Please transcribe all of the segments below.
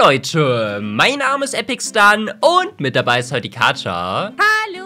Leute, mein Name ist EpicStun und mit dabei ist heute die Katja. Hallo!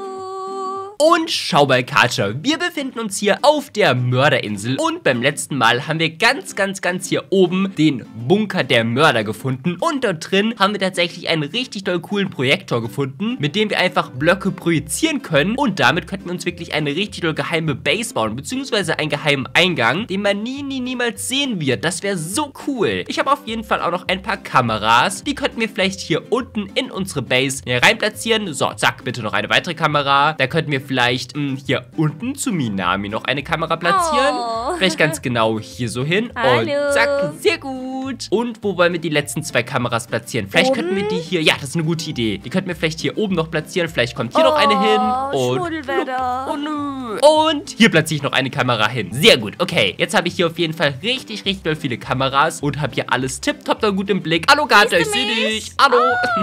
Und schau mal, Katja, wir befinden uns hier auf der Mörderinsel und beim letzten Mal haben wir ganz hier oben den Bunker der Mörder gefunden und dort drin haben wir tatsächlich einen richtig doll coolen Projektor gefunden, mit dem wir einfach Blöcke projizieren können und damit könnten wir uns wirklich eine richtig doll geheime Base bauen, beziehungsweise einen geheimen Eingang, den man niemals sehen wird. Das wäre so cool. Ich habe auf jeden Fall auch noch ein paar Kameras, die könnten wir vielleicht hier unten in unsere Base rein platzieren. So, zack, bitte noch eine weitere Kamera. Da könnten wir vielleicht hier unten zu Minami noch eine Kamera platzieren. Vielleicht ganz genau hier so hin. Hallo. Und zack, sehr gut. Und wo wollen wir die letzten zwei Kameras platzieren? Vielleicht könnten wir die hier, ja, das ist eine gute Idee. Die könnten wir vielleicht hier oben noch platzieren. Vielleicht kommt hier noch eine hin. Und Schmuddelwetter. oh nö. Und hier platziere ich noch eine Kamera hin. Sehr gut, okay. Jetzt habe ich hier auf jeden Fall richtig doll viele Kameras und habe hier alles tipptopp da gut im Blick. Hallo Katja, ich sehe dich. Hallo.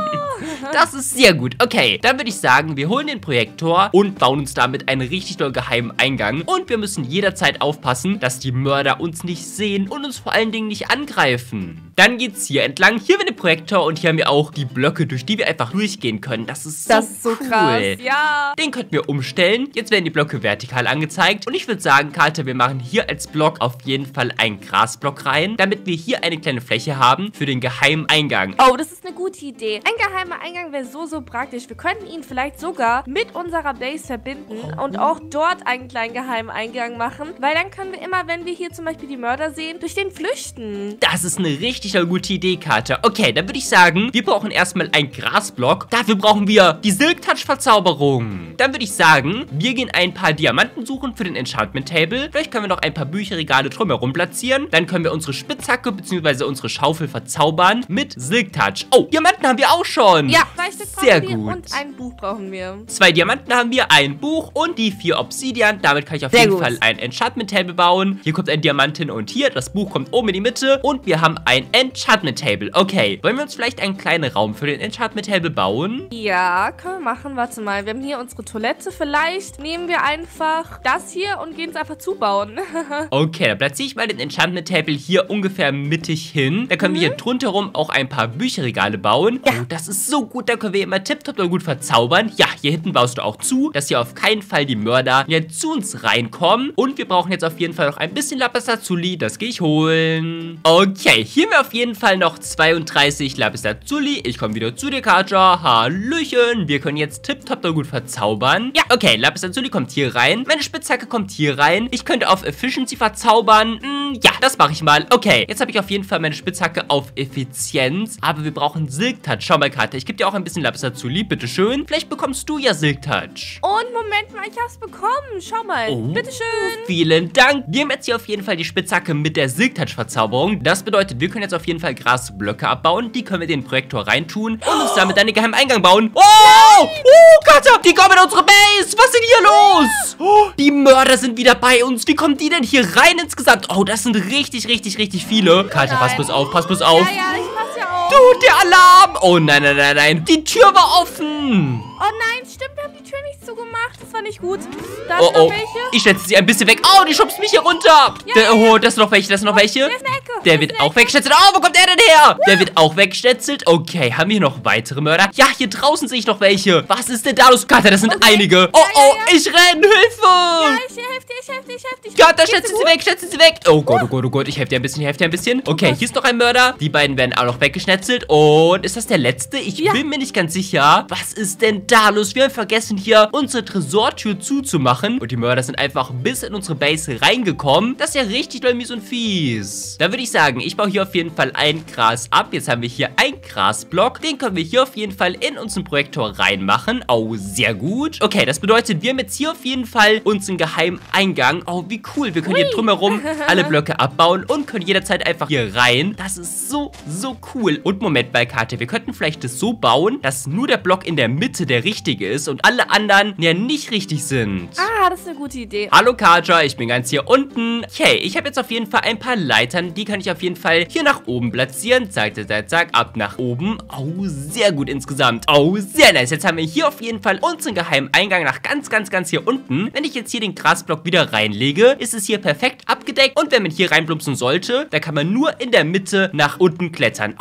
Das ist sehr gut. Okay, dann würde ich sagen, wir holen den Projektor und bauen uns damit einen richtig doll geheimen Eingang. Und wir müssen jederzeit aufpassen, dass die Mörder uns nicht sehen und uns vor allen Dingen nicht angreifen. Dann geht's hier entlang. Hier haben wir den Projektor und hier haben wir auch die Blöcke, durch die wir einfach durchgehen können. Das ist so cool. Krass. Ja. Den könnten wir umstellen. Jetzt werden die Blöcke vertikal angezeigt. Und ich würde sagen, Katja, wir machen hier als Block auf jeden Fall einen Grasblock rein, damit wir hier eine kleine Fläche haben für den geheimen Eingang. Oh, das ist eine gute Idee. Ein geheimer Eingang wäre so praktisch. Wir könnten ihn vielleicht sogar mit unserer Base verbinden und auch dort einen kleinen geheimen Eingang machen, weil dann können wir immer, wenn wir hier zum Beispiel die Mörder sehen, durch den flüchten. Das ist eine richtig gute Idee, Katja. Okay, dann würde ich sagen, wir brauchen erstmal einen Grasblock. Dafür brauchen wir die Silk Touch Verzauberung. Dann würde ich sagen, wir gehen ein paar Diamanten suchen für den Enchantment Table. Vielleicht können wir noch ein paar Bücherregale drumherum platzieren. Dann können wir unsere Spitzhacke bzw. unsere Schaufel verzaubern mit Silk Touch. Oh, Diamanten haben wir auch schon. Ja, 2 Stück sehr brauchen wir gut. und ein Buch brauchen wir. 2 Diamanten haben wir, ein Buch und die 4 Obsidian. Damit kann ich auf jeden Fall ein Enchantment Table bauen. Hier kommt ein Diamant hin und hier. Das Buch kommt oben in die Mitte und wir haben ein Enchantment Table. Okay, wollen wir uns vielleicht einen kleinen Raum für den Enchantment Table bauen? Ja, können wir machen. Warte mal, wir haben hier unsere Toilette. Vielleicht nehmen wir einfach das hier und gehen es einfach zubauen. Okay, dann platziere ich mal den Enchantment Table hier ungefähr mittig hin. Da können wir hier drunter auch ein paar Bücherregale bauen. Ja. Oh, das ist so gut. Da können wir immer tipptopp gut verzaubern. Ja, hier hinten baust du auch zu, dass hier auf keinen Fall die Mörder jetzt zu uns reinkommen. Und wir brauchen jetzt auf jeden Fall noch ein bisschen Lapislazuli. Das gehe ich holen. Okay, hier haben wir auf jeden Fall noch 32 Lapislazuli. Ich komme wieder zu dir, Katja. Hallöchen. Wir können jetzt tipptopp gut verzaubern. Ja, okay, Lapislazuli kommt hier rein. Meine Spitzhacke kommt hier rein. Ich könnte auf Efficiency verzaubern. Ja, das mache ich mal. Okay, jetzt habe ich auf jeden Fall meine Spitzhacke auf Effizienz. Aber wir brauchen Silk Touch. Schau mal, Katja, ich gebe dir auch ein bisschen Lapislazuli. Bitteschön. Vielleicht bekommst du ja Silk Touch. Und Moment mal, ich hab's bekommen. Schau mal. Oh, bitteschön. Vielen Dank. Wir haben jetzt hier auf jeden Fall die Spitzhacke mit der Silk Touch Verzauberung. Das bedeutet, wir können jetzt auf jeden Fall Grasblöcke abbauen. Die können wir in den Projektor reintun und uns damit einen geheimen Eingang bauen. Oh! Oh, Katja, die kommen in unsere Base. Was ist denn hier los? Oh, die Mörder sind wieder bei uns. Wie kommen die denn hier rein insgesamt? Oh, das sind richtig viele. Katja, pass bloß auf, pass bloß auf. Ja, ich pass ja auf. Du, der Alarm. Oh, nein. Die Tür war offen. Oh nein, stimmt, wir haben die Tür nicht zugemacht. Das war nicht gut. Da sind noch welche. Ich schätze sie ein bisschen weg. Oh, die schubst mich hier runter. Oh, das sind noch welche, Der ist in der Ecke. Der wird auch weggeschnetzelt. Oh, wo kommt der denn her? Der wird auch weggeschnetzelt. Okay, haben wir hier noch weitere Mörder? Ja, hier draußen sehe ich noch welche. Was ist denn da los? Katja, das sind einige. Oh, ich renne. Hilfe. Ja, ich helfe dir. Katja, schätze sie weg. Oh Gott. Ich helfe dir ein bisschen. Okay, hier ist noch ein Mörder. Die beiden werden auch noch weggeschnetzelt. Und ist das der letzte? Ich bin mir nicht ganz sicher. Was ist denn da los? Wir haben vergessen, hier unsere Tresortür zuzumachen. Und die Mörder sind einfach bis in unsere Base reingekommen. Das ist ja richtig doll mies und fies. Da würde ich sagen, ich baue hier auf jeden Fall ein Gras ab. Jetzt haben wir hier einen Grasblock. Den können wir hier auf jeden Fall in unseren Projektor reinmachen. Oh, sehr gut. Okay, das bedeutet, wir haben jetzt hier auf jeden Fall unseren geheimen Eingang. Oh, wie cool. Wir können hier drumherum alle Blöcke abbauen und können jederzeit einfach hier rein. Das ist so cool. Und Moment bei Katja, wir könnten vielleicht das so bauen, dass nur der Block in der Mitte der richtige ist und alle anderen ja nicht richtig sind. Ah, das ist eine gute Idee. Hallo Katja, ich bin ganz hier unten. Okay, ich habe jetzt auf jeden Fall ein paar Leitern. Die kann ich auf jeden Fall hier nach oben platzieren. Zack, ab nach oben. Oh, sehr gut insgesamt. Oh, sehr nice. Jetzt haben wir hier auf jeden Fall unseren geheimen Eingang nach ganz hier unten. Wenn ich jetzt hier den Grasblock wieder reinlege, ist es hier perfekt abgedeckt. Und wenn man hier reinplumpsen sollte, da kann man nur in der Mitte nach unten klettern. Oh, sehr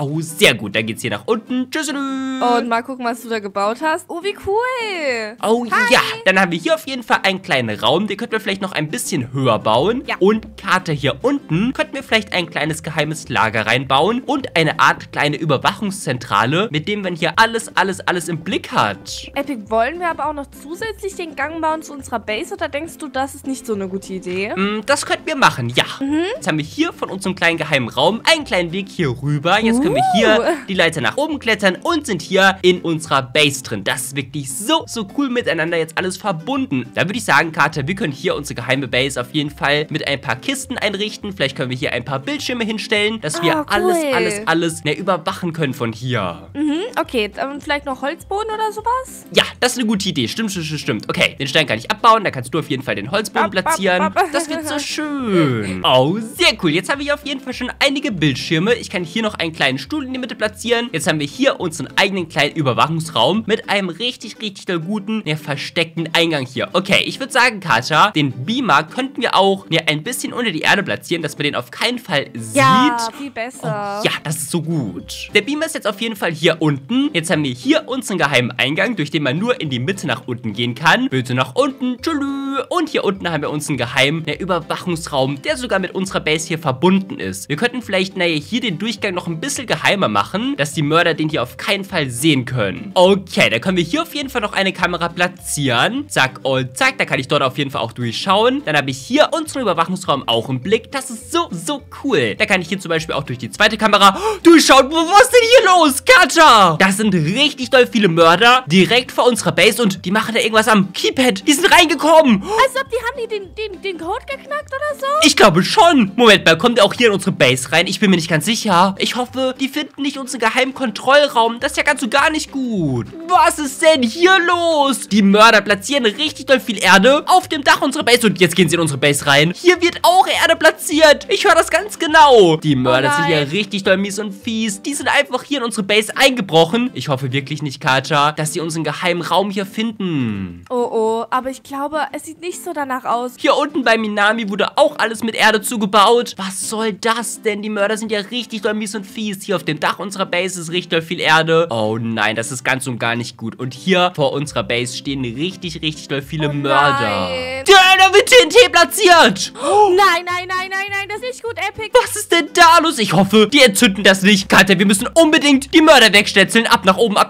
sehr gut. Dann geht's hier nach unten. Tschüss. Und mal gucken, was du da gebaut hast. Oh, wie cool. Oh ja, dann haben wir hier auf jeden Fall einen kleinen Raum. Den könnten wir vielleicht noch ein bisschen höher bauen. Ja. Und Karte hier unten könnten wir vielleicht ein kleines geheimes Lager reinbauen. Und eine Art kleine Überwachungszentrale, mit dem man hier alles im Blick hat. Epic, wollen wir aber auch noch zusätzlich den Gang bauen zu unserer Base oder denkst du, das ist nicht so eine gute Idee? Das könnten wir machen, ja. Jetzt haben wir hier von unserem kleinen geheimen Raum einen kleinen Weg hier rüber. Jetzt können wir hier die Leiter nach oben klettern und sind hier in unserer Base drin. Das ist wirklich so cool miteinander jetzt alles verbunden. Da würde ich sagen, Kater, wir können hier unsere geheime Base auf jeden Fall mit ein paar Kisten einrichten. Vielleicht können wir hier ein paar Bildschirme hinstellen, dass wir cool. alles überwachen können von hier. Okay, dann vielleicht noch Holzboden oder sowas? Ja, das ist eine gute Idee. Stimmt. Okay, den Stein kann ich abbauen. Da kannst du auf jeden Fall den Holzboden platzieren. Das wird so schön. Oh, sehr cool. Jetzt haben wir hier auf jeden Fall schon einige Bildschirme. Ich kann hier noch einen kleinen Stuhl in die Mitte platzieren. Jetzt haben wir hier unseren eigenen kleinen Überwachungsraum mit einem richtig guten, versteckten Eingang hier. Okay, ich würde sagen, Katja, den Beamer könnten wir auch ein bisschen unter die Erde platzieren, dass man den auf keinen Fall sieht. Ja, viel besser. Oh, ja, das ist so gut. Der Beamer ist jetzt auf jeden Fall hier unten. Jetzt haben wir hier unseren geheimen Eingang, durch den man nur in die Mitte nach unten gehen kann. Bitte nach unten. Tschüss. Und hier unten haben wir unseren geheimen Überwachungsraum, der sogar mit unserer Base hier verbunden ist. Wir könnten vielleicht, hier den Durchgang noch ein bisschen geheimer machen, dass die Mörder den hier auf keinen Fall sehen können. Okay, da können wir hier auf jeden Fall noch eine Kamera platzieren. Zack und zack, da kann ich dort auf jeden Fall auch durchschauen. Dann habe ich hier unseren Überwachungsraum auch im Blick. Das ist so cool. Da kann ich hier zum Beispiel auch durch die zweite Kamera durchschauen. Was ist denn hier los, Katja? Das sind richtig doll viele Mörder direkt vor unserer Base und die machen da irgendwas am Keypad. Die sind reingekommen. Als ob haben die den Code geknackt oder so? Ich glaube schon. Moment mal, kommt der auch hier in unsere Base rein? Ich bin mir nicht ganz sicher. Ich hoffe, die finden nicht unseren geheimen Kontrollraum. Das ist ja ganz und gar nicht gut. Was ist denn hier los? Die Mörder platzieren richtig doll viel Erde auf dem Dach unserer Base. Und jetzt gehen sie in unsere Base rein. Hier wird auch Erde platziert. Ich höre das ganz genau. Die Mörder sind ja richtig doll mies und fies. Die sind einfach hier in unsere Base eingebrochen. Ich hoffe wirklich nicht, Katja, dass sie unseren geheimen Raum hier finden. Oh, aber ich glaube, es sieht nicht so danach aus. Hier unten bei Minami wurde auch alles mit Erde zugebaut. Was soll das denn? Die Mörder sind ja richtig doll mies und fies. Hier auf dem Dach unserer Base ist richtig doll viel Erde. Oh nein, das ist ganz und gar nicht gut. Und hier vor unserer Base stehen richtig doll viele Mörder. Nein. Da wird TNT platziert. Nein, das ist nicht gut, Epic. Was ist denn da los? Ich hoffe, die entzünden das nicht. Katja, wir müssen unbedingt die Mörder wegschnetzeln. Ab nach oben.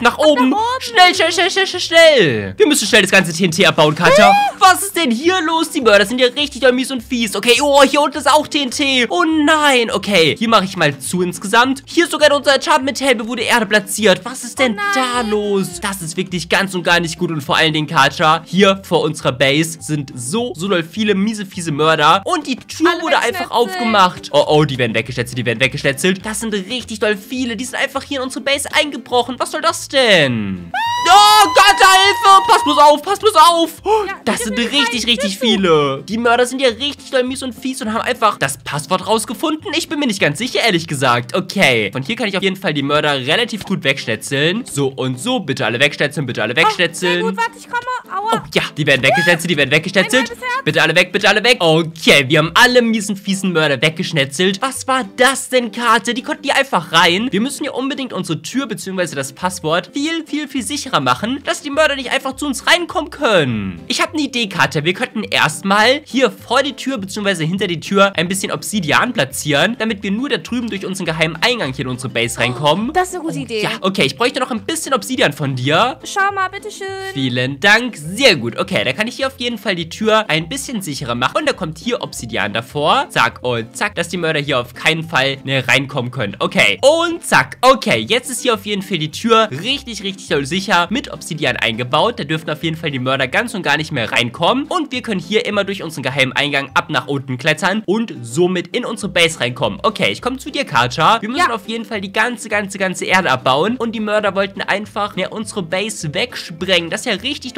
Schnell. Wir müssen schnell das ganze TNT abbauen, Katja. Was ist denn hier los? Die Mörder sind ja richtig doll mies und fies. Okay, hier unten ist auch TNT. Oh nein, okay. Hier mache ich mal zu insgesamt. Hier sogar in unserer Enchantment-Helme wurde Erde platziert. Was ist denn da los? Das ist wirklich ganz und gar nicht gut. Und vor allen Dingen, Katja, hier vor unserer Base sind so doll viele miese, fiese Mörder. Und die Tür wurde einfach aufgemacht. Oh, die werden weggeschnetzelt. Das sind richtig doll viele. Die sind einfach hier in unsere Base eingebrochen. Was soll das denn? Oh Gott, Hilfe! Pass bloß auf! Ja, das sind richtig viele. Die Mörder sind ja richtig doll mies und fies und haben einfach das Passwort rausgefunden. Ich bin mir nicht ganz sicher, ehrlich gesagt. Okay, von hier kann ich auf jeden Fall die Mörder relativ gut wegschnetzeln. So und so. Bitte alle wegschnetzeln. Sehr gut, warte, ich komme. Aua. Oh ja, die werden weggeschnetzelt. Bitte alle weg. Okay, wir haben alle miesen, fiesen Mörder weggeschnetzelt. Was war das denn, Karte? Die konnten hier einfach rein. Wir müssen ja unbedingt unsere Tür bzw. das Passwort viel sicherer machen, dass die Mörder nicht einfach zu uns reinkommen können. Ich habe eine Idee, Karte. Wir könnten erstmal hier vor die Tür bzw. hinter die Tür ein bisschen Obsidian platzieren, damit wir nur da drüben durch unseren geheimen Eingang hier in unsere Base reinkommen. Das ist eine gute Idee. Ja, okay, ich bräuchte noch ein bisschen Obsidian von dir. Schau mal, bitteschön. Vielen Dank, sehr gut. Okay, da kann ich hier auf jeden Fall die Tür ein bisschen sicherer machen. Und da kommt hier Obsidian davor. Zack und zack, dass die Mörder hier auf keinen Fall reinkommen können. Okay, und zack. Okay, jetzt ist hier auf jeden Fall die Tür richtig doll sicher mit Obsidian eingebaut. Da dürfen auf jeden Fall die Mörder ganz und gar nicht mehr reinkommen. Und wir können hier immer durch unseren geheimen Eingang ab nach unten klettern und somit in unsere Base reinkommen. Okay, ich komme zu dir, Katja. Wir müssen auf jeden Fall die ganze Erde abbauen. Und die Mörder wollten einfach unsere Base wegsprengen. Das ist ja richtig doll mies und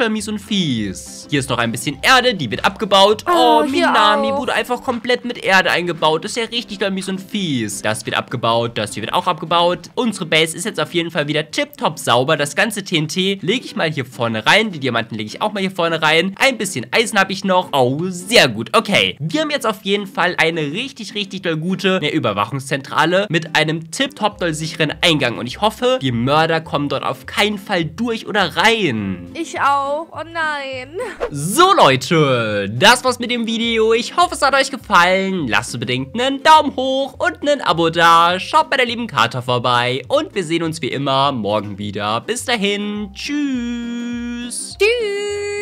fies. Hier ist noch ein bisschen Erde, die wird abgebaut. Oh, Minami wurde einfach komplett mit Erde eingebaut. Das ist ja richtig mies und fies. Das wird abgebaut, das hier wird auch abgebaut. Unsere Base ist jetzt auf jeden Fall wieder tipptopp sauber. Das ganze TNT lege ich mal hier vorne rein. Die Diamanten lege ich auch mal hier vorne rein. Ein bisschen Eisen habe ich noch. Oh, sehr gut. Okay, wir haben jetzt auf jeden Fall eine richtig doll gute Überwachungszentrale mit einem tipptopp doll sicheren Eingang. Und ich hoffe, die Mörder kommen dort auf keinen Fall durch oder rein. Ich auch. Oh nein. So, Leute, das war's mit dem Video. Ich hoffe, es hat euch gefallen. Lasst unbedingt einen Daumen hoch und ein Abo da. Schaut bei der lieben Kata vorbei. Und wir sehen uns wie immer morgen wieder. Bis dahin. Tschüss. Tschüss.